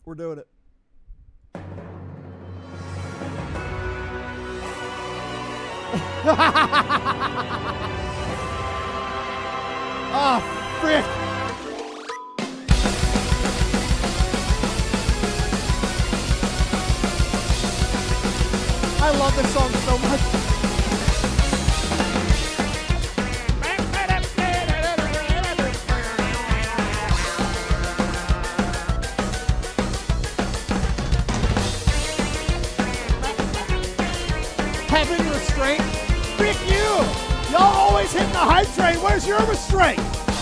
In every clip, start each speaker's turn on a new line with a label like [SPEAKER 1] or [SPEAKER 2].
[SPEAKER 1] We're doing it. Oh, frick. I love this song so much. Having restraint? Frick you! Y'all always hitting the hype train. Where's your restraint?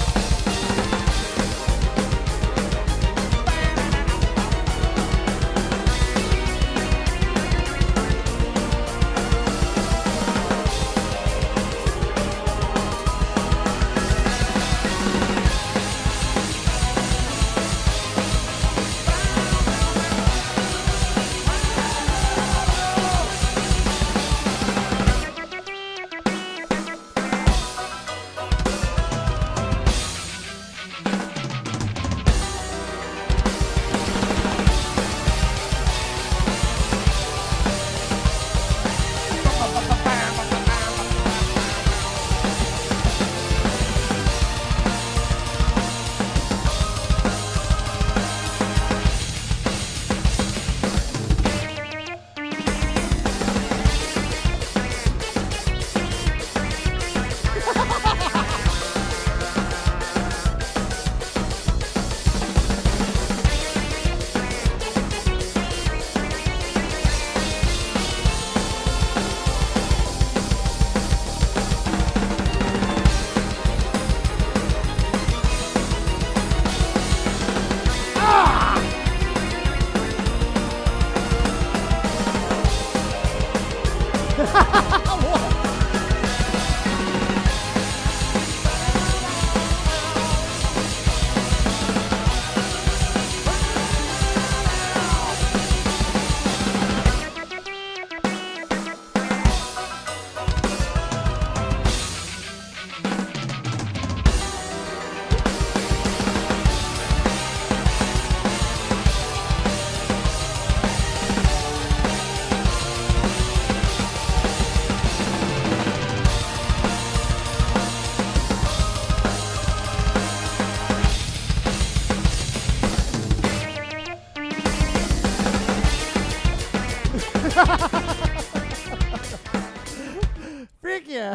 [SPEAKER 1] Freak yeah.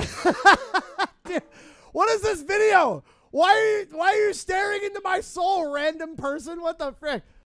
[SPEAKER 1] Dude, what is this video? Why are you staring into my soul, random person? What the frick?